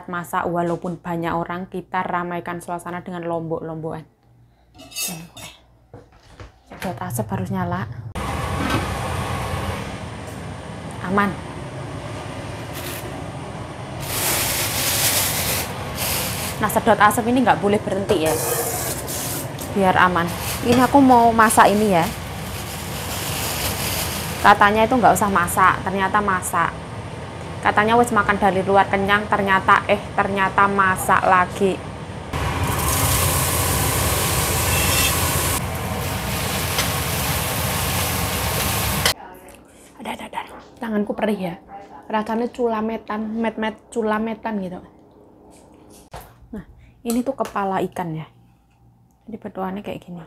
Masak walaupun banyak orang, kita ramaikan suasana dengan lombok-lombokan. Sedot asap harus nyala. Aman. Nah, sedot asap ini nggak boleh berhenti ya, biar aman. Ini aku mau masak ini ya. Katanya itu nggak usah masak, ternyata masak. Katanya wis makan dari luar kenyang, ternyata masak lagi. Ada. Tanganku perih ya. Rasanya culametan, culametan gitu. Nah, ini tuh kepala ikan ya. Jadi bentukannya kayak gini.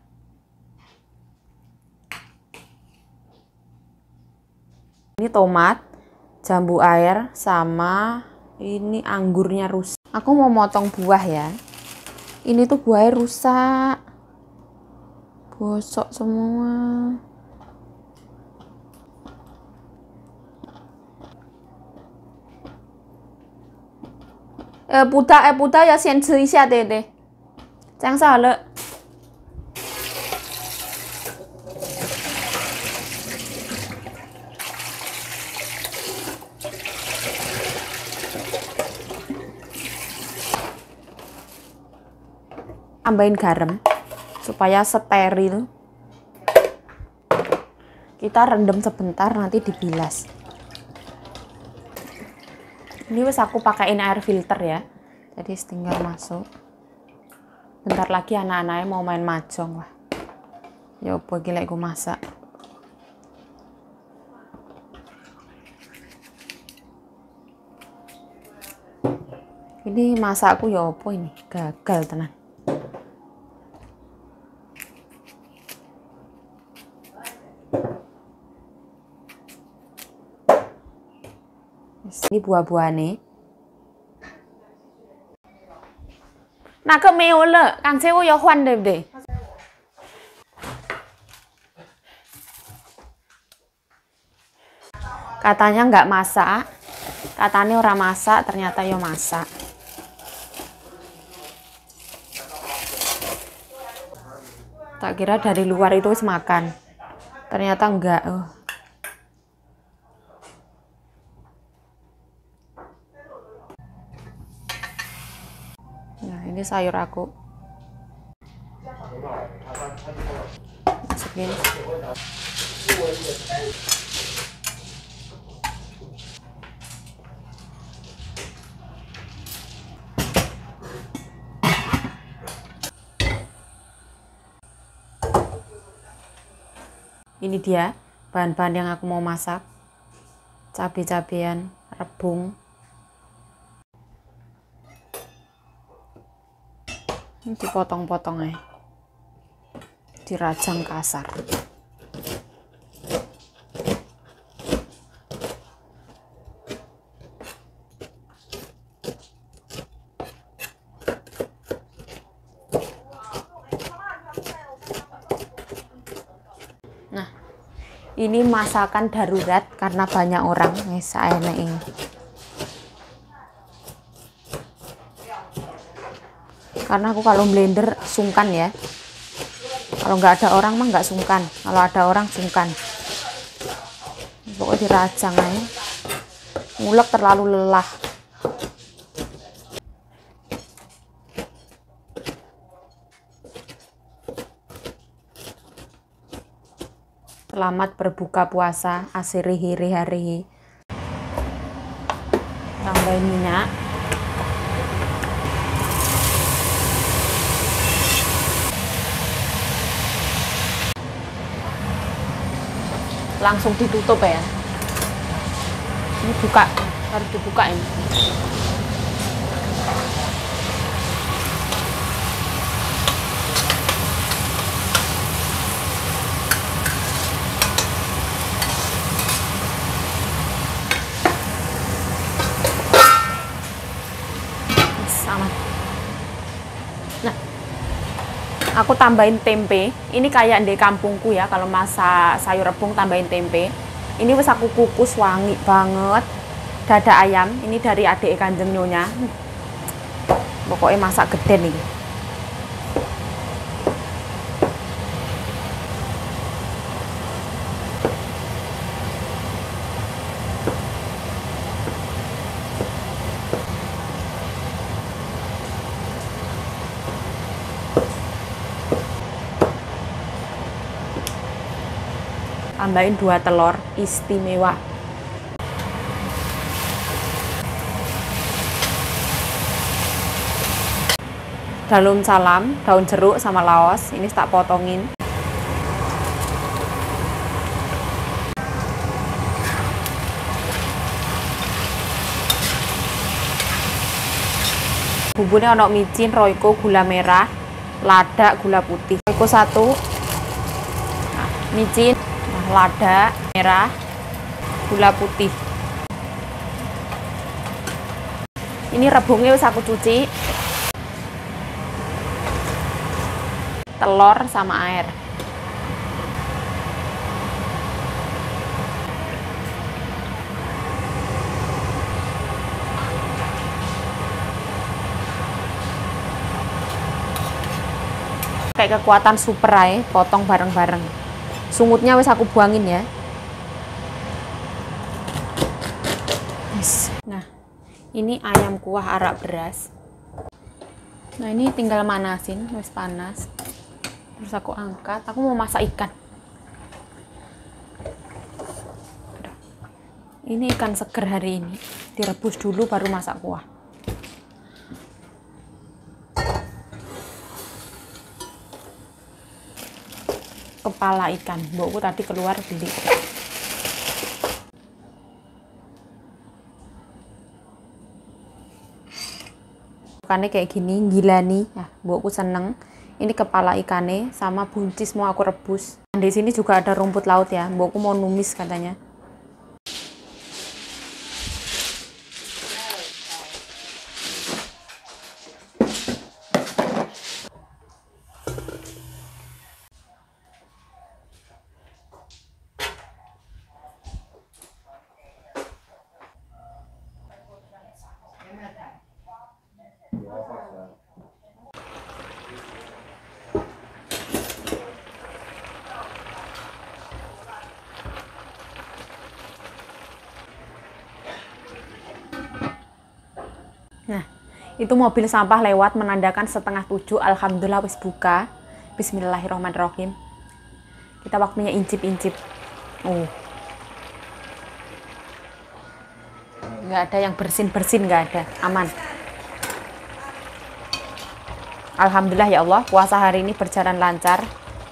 Ini tomat, jambu air, sama ini anggurnya rusak. Aku mau motong buah ya. Ini tuh buahnya rusak, bosok semua. Buta ya, 先吃一下对对，这样是好了。Tambahin garam supaya steril. Kita rendam sebentar, nanti dibilas. Ini wis aku pakein air filter ya, jadi tinggal masuk. Bentar lagi anak-anaknya mau main mahjong lah. Ya apa gila aku masak. Ini masakku ya apa ini, gagal tenan. Ini buah-buahnya. Nah, ke meo le, kang sewo ya huan deh deh. Katanya nggak masak, katanya orang masak, ternyata yo masak. Tak kira dari luar itu wis makan, ternyata enggak. Nah, ini sayur aku. Masukin. Ini dia bahan-bahan yang aku mau masak. Cabai-cabean, rebung. Ini dipotong-potong ya, dirajang kasar. Nah, ini masakan darurat karena banyak orang. Saya ini. Karena aku kalau blender sungkan ya. Kalau nggak ada orang mah nggak sungkan. Kalau ada orang sungkan. Pokoknya dirajang aja. Ngulek terlalu lelah. Selamat berbuka puasa. Asirihi riharihi. Tambahin minyak. Langsung ditutup ya. Ini buka, harus dibuka ini. Sama. Nah, aku tambahin tempe. Ini kayak di kampungku ya, kalau masak sayur rebung tambahin tempe. Ini wis aku kukus wangi banget. dada ayam. Ini dari adik Kanjeng Nyonya. Pokoknya masak gede nih. Tambahin 2 telur istimewa. Daun salam, daun jeruk sama laos. Ini tak potongin. Bumbunya ono micin, roiko, gula merah, lada, gula putih. Roiko 1. Nah, micin, lada merah, gula putih. Ini rebungnya wis aku cuci. Telur sama air. Kayak kekuatan super aja, potong bareng-bareng. Sungutnya wis aku buangin ya. Nah, ini ayam kuah arak beras. Nah, ini tinggal manasin, wis panas. Terus aku angkat, aku mau masak ikan. Ini ikan seger hari ini, direbus dulu baru masak kuah. Kepala ikan, mbokku tadi keluar beli. Ikannya kayak gini, gila nih. Nah, mbokku seneng. Ini kepala ikannya sama buncis mau aku rebus. Di sini juga ada rumput laut ya. Mbokku mau numis katanya. Nah, itu mobil sampah lewat menandakan 6:30. Alhamdulillah wis buka. Bismillahirrahmanirrahim. Kita waktunya incip-incip. Oh. Nggak ada yang bersin-bersin, nggak ada. Aman. Alhamdulillah ya Allah, puasa hari ini berjalan lancar.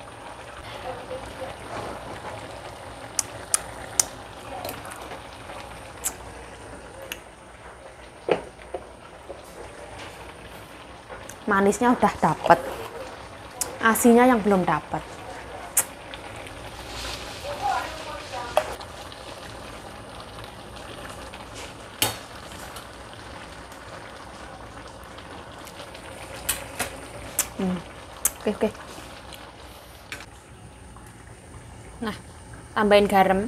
Manisnya udah dapet, asinnya yang belum dapet. Oke. Nah, tambahin garam.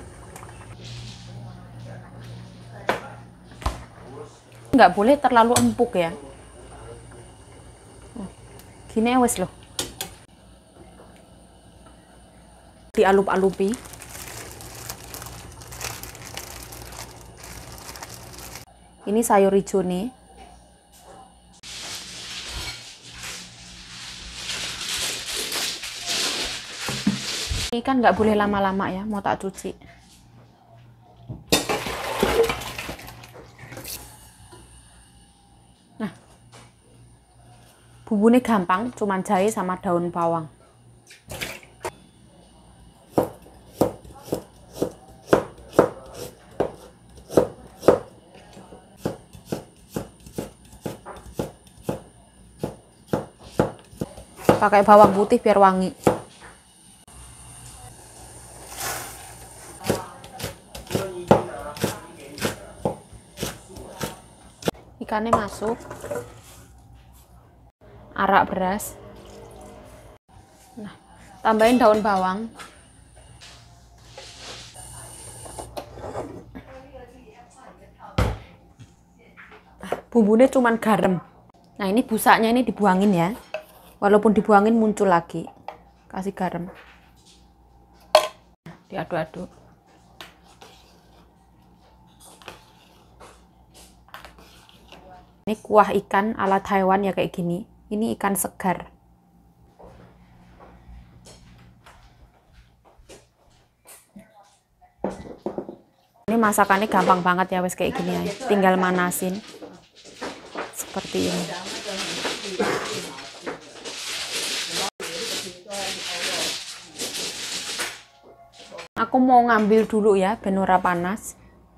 Nggak boleh terlalu empuk ya. Gini wes loh. Dialup-alupi. Ini sayur hijau nih. Ini kan nggak boleh lama-lama ya, mau tak cuci. Nah, bumbunya gampang, cuman jahe sama daun bawang. Pakai bawang putih biar wangi. Ikannya masuk. Arak beras. Nah, tambahin daun bawang. bumbunya cuman garam. Nah ini busanya ini dibuangin ya, walaupun dibuangin muncul lagi. Kasih garam, diaduk-aduk. Ini kuah ikan ala Taiwan ya kayak gini. Ini ikan segar. Ini masakannya gampang banget ya wes kayak gini ya. Tinggal manasin. Seperti ini. Aku mau ngambil dulu ya, ben ora panas.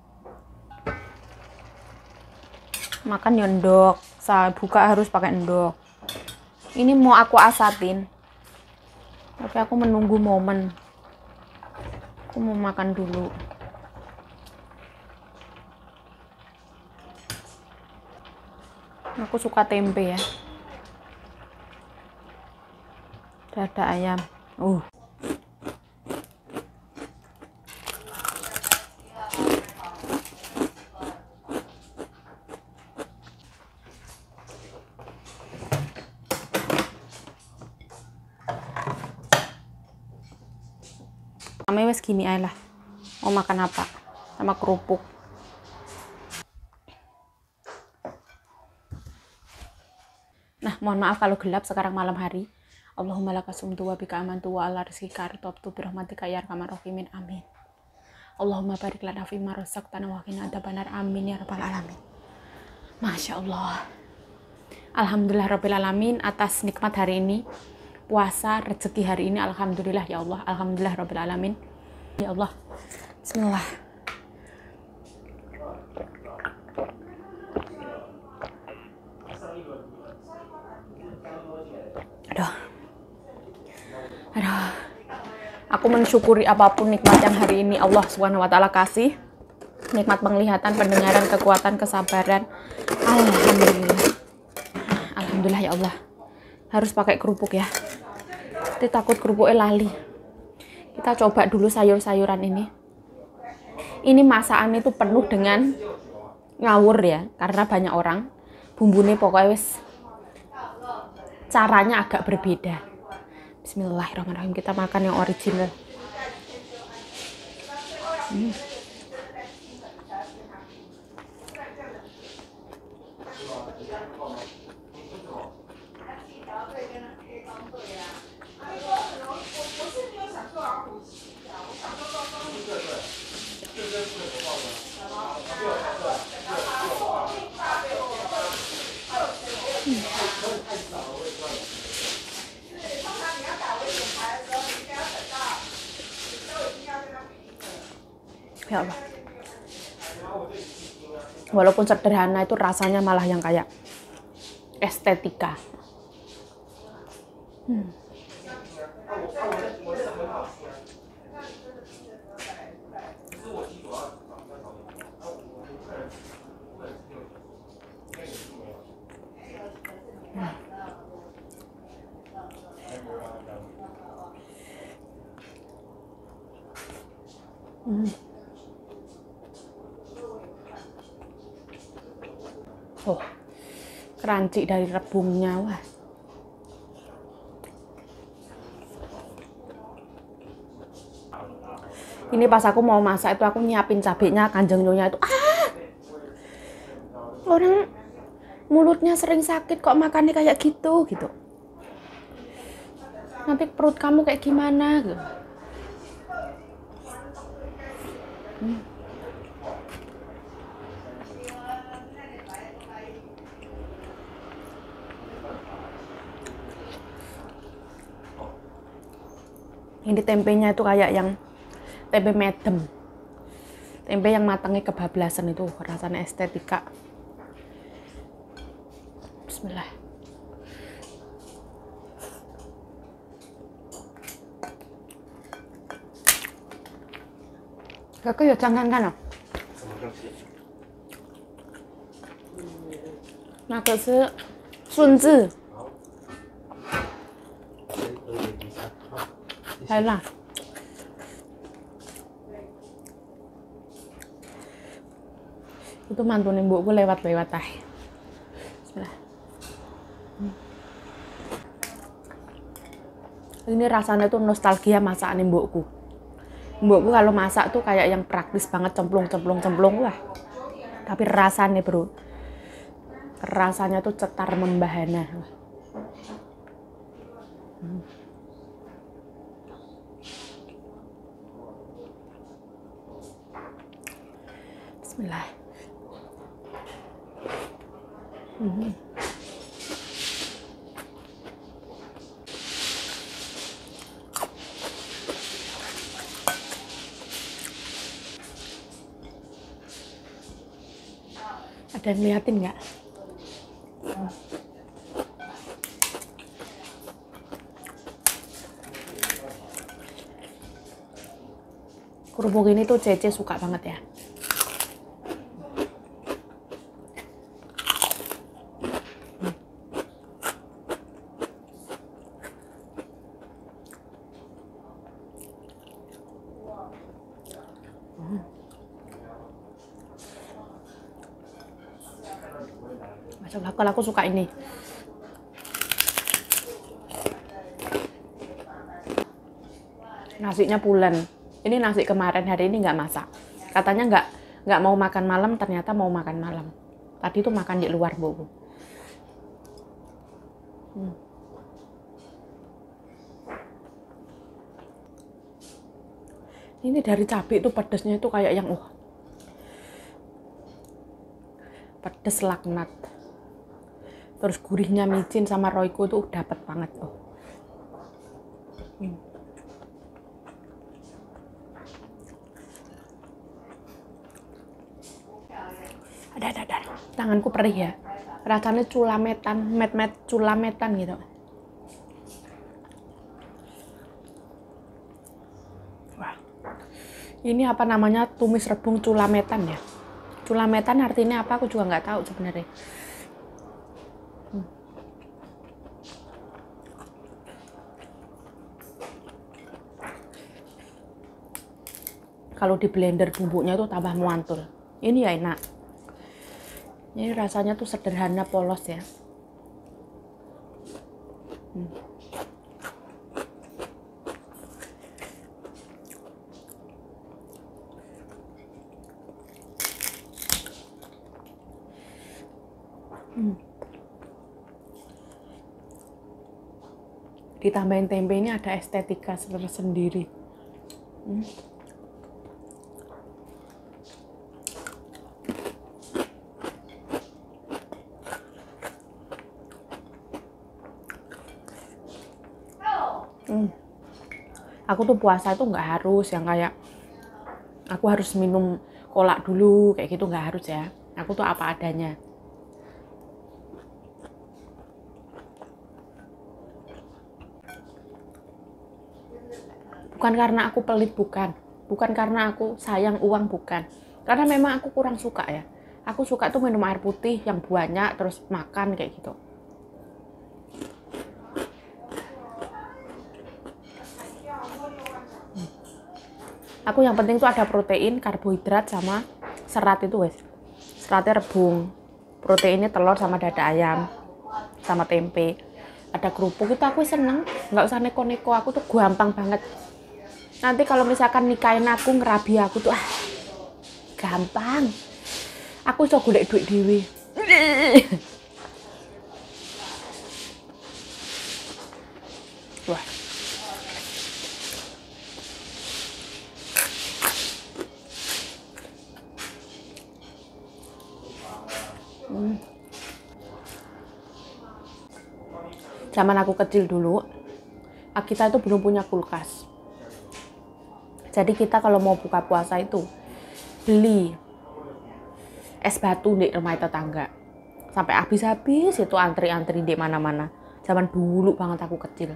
Makan ya endok, saya buka harus pakai endok. Ini mau aku asatin, tapi aku menunggu momen. Aku mau makan dulu. Aku suka tempe ya. Dada ayam. Kami wes gini aja lah. Mau makan apa? Sama kerupuk. Nah, mohon maaf kalau gelap sekarang malam hari. Allahumma lakasumtu wa bika amantu wa ala rizqika artabtu birahmatika ya arhamar rahimin. Amin. Allahumma barik lana fima razaqtana wa qina adzabannar. Amin ya rabbal alamin. Masya Allah. Alhamdulillah rabbil alamin atas nikmat hari ini. Puasa rezeki hari ini, alhamdulillah ya Allah, alhamdulillah rabbil alamin ya Allah. Bismillah. Aduh, aku mensyukuri apapun nikmat yang hari ini Allah Subhanahu wa taala kasih. Nikmat penglihatan, pendengaran, kekuatan, kesabaran. Alhamdulillah. Alhamdulillah ya Allah. Harus pakai kerupuk ya. Nanti takut kerupuknya lali. Kita coba dulu sayur-sayuran ini. Ini masakan itu penuh dengan ngawur ya, karena banyak orang. Bumbunya pokoknya wis caranya agak berbeda. Bismillahirrahmanirrahim, kita makan yang original. Ya Allah. Walaupun sederhana itu rasanya malah yang kayak estetika. Oh, crunchy dari rebungnya, wah. Ini pas aku mau masak itu aku nyiapin cabenya, Kanjeng Nyonya itu, orang mulutnya sering sakit kok makannya kayak gitu. Nanti perut kamu kayak gimana gitu. Ini tempenya itu kayak yang tempe medem, tempe yang matangnya kebablasan itu, rasanya estetika. Bismillah. Kakak ya jangan kan? Nah, ke sunzi. Lah. Itu mantu mbokku lewat-lewat ah. Ini rasanya tuh nostalgia masakan mbokku. Mbokku kalau masak tuh kayak yang praktis banget, cemplung. Wah. Tapi rasanya bro, rasanya tuh cetar membahana. Bismillah. Ada yang liatin nggak? Kerupuk ini tuh Cece suka banget ya. Masya Allah, kalau aku suka ini. Nasinya pulen. Ini nasi kemarin, hari ini nggak masak. Katanya nggak mau makan malam, ternyata mau makan malam. Tadi tuh makan di luar, Bu. Ini dari cabai itu pedesnya itu kayak yang pedes laknat. Terus gurihnya micin sama Royco tuh dapat banget tuh. Ada. Tanganku perih ya. Rasanya culametan, met culametan gitu. Wah. Ini apa namanya, tumis rebung culametan ya. Culametan artinya apa aku juga nggak tahu sebenarnya. Kalau di blender bumbunya tuh tambah muantul. Ini ya enak. Ini rasanya tuh sederhana, polos ya. Ditambahin tempe ini ada estetika sendiri. Aku tuh puasa itu nggak harus yang kayak aku harus minum kolak dulu kayak gitu, nggak harus ya. Aku tuh apa adanya. Bukan karena aku pelit, bukan karena aku sayang uang, bukan. Karena memang aku kurang suka ya. Aku suka tuh minum air putih yang banyak terus makan kayak gitu. Aku yang penting tuh ada protein, karbohidrat sama serat itu wes. Seratnya rebung, proteinnya telur sama dada ayam, sama tempe. Ada kerupuk itu aku seneng, nggak usah neko-neko, aku tuh gampang banget. Nanti kalau misalkan nikahin aku, ngerabi aku tuh gampang. Aku iso golek duit dhewe. Wah. Zaman aku kecil dulu, kita itu belum punya kulkas. Jadi kita kalau mau buka puasa itu beli es batu di rumah tetangga. Sampai habis-habis itu antri-antri di mana-mana. Zaman dulu banget aku kecil.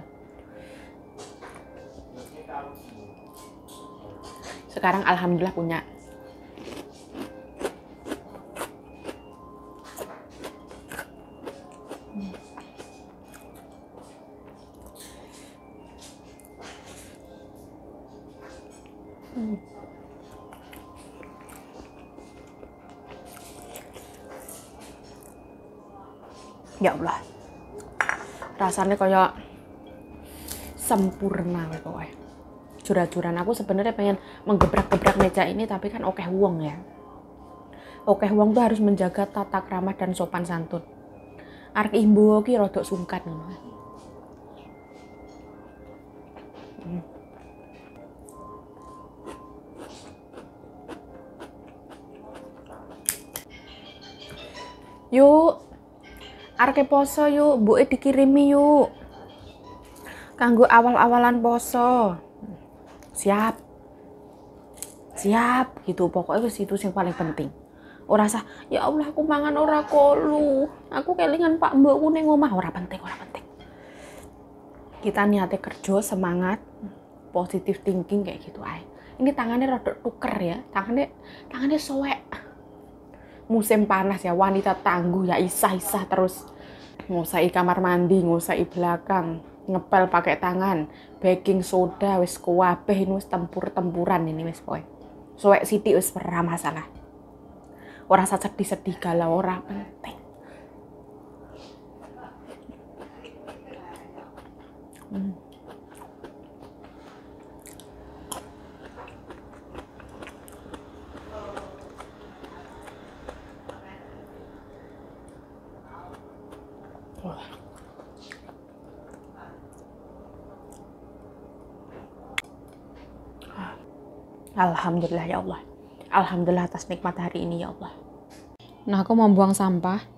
Sekarang alhamdulillah punya. Ya Allah. Rasanya kayak sempurna pokoknya. Jura-juran aku sebenarnya pengen menggebrak-gebrak meja ini, tapi kan okeh wong ya. Okeh wong tuh harus menjaga tata krama dan sopan santun. Arek imbo ki rodok sungkan ngono. Yuk, arek poso yuk, mbuke dikirimi yuk. Kanggo awal-awalan poso. Siap. Siap gitu, pokoknya wis itu yang paling penting. Ora sah, ya Allah aku mangan ora kolu. Aku kelingan Pak Mbokku ning omah, ora penting, ora penting. Kita niatnya kerja, semangat, positive thinking kayak gitu aja. Ini tangannya rada tuker ya, tangannya soek. Musim panas ya, wanita tangguh ya, isah-isah terus. Ngosai kamar mandi, ngosai belakang, ngepel pakai tangan, baking soda wis kuwabeh ini wis tempur-tempuran ini wis poe. Soek sithik wis ora masalah. Ora usah sedih-sedih galau, ora penting. Alhamdulillah ya Allah. Alhamdulillah atas nikmat hari ini ya Allah. Nah, aku mau buang sampah.